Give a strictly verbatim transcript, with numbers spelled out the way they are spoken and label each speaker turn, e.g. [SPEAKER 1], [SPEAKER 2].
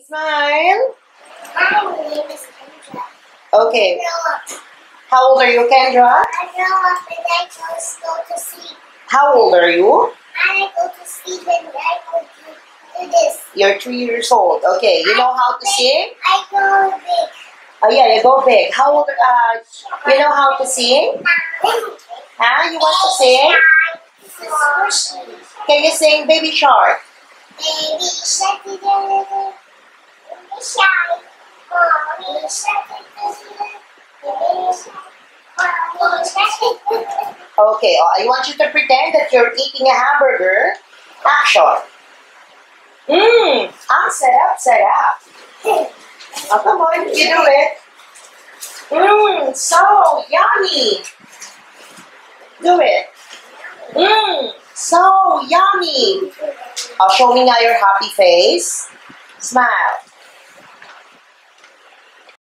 [SPEAKER 1] Smile.
[SPEAKER 2] My name is Kendra.
[SPEAKER 1] Okay.
[SPEAKER 2] I grow up.
[SPEAKER 1] How old are you, Kendra?
[SPEAKER 2] I grow up and I just go to sleep.
[SPEAKER 1] How old are you?
[SPEAKER 2] I go to sleep and I go to do this.
[SPEAKER 1] You're three years old. Okay. You know how to sing?
[SPEAKER 2] I go big.
[SPEAKER 1] Oh yeah, you go big. How old? Uh, you know how to sing? Huh? You want to sing? Can you sing Baby Shark?
[SPEAKER 2] Baby shark, baby shark, mommy shark, baby shark, mommy shark.
[SPEAKER 1] Okay. Oh, I want you to pretend that you're eating a hamburger. Action. Mmm. Ah, set up, set up. Oh, come on, you do it. Mmm, so yummy. Do it. Mmm, so yummy. Oh, show me now your happy face. Smile.